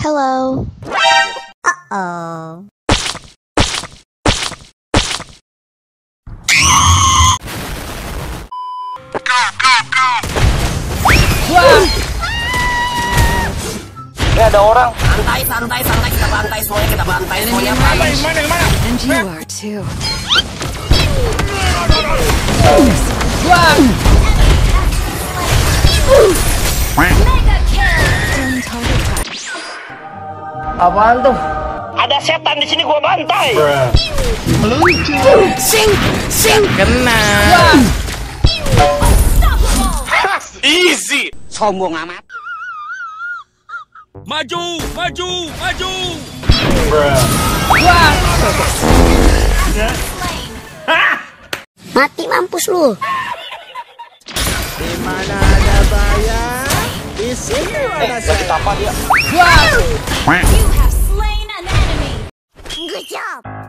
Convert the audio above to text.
Hello. Uh-oh. Wah. Ini ada orang. Santai, kita bantai semuanya, Mana? And you are too. Wah. Apaan tuh? Ada setan di sini, gua bantai. Sing kena. Easy. sombong amat. Maju. Wah. Mati mampus lu. Di mana ada bayar, di sini ada Lagi apa dia? Wah. You have slain an enemy. Good job.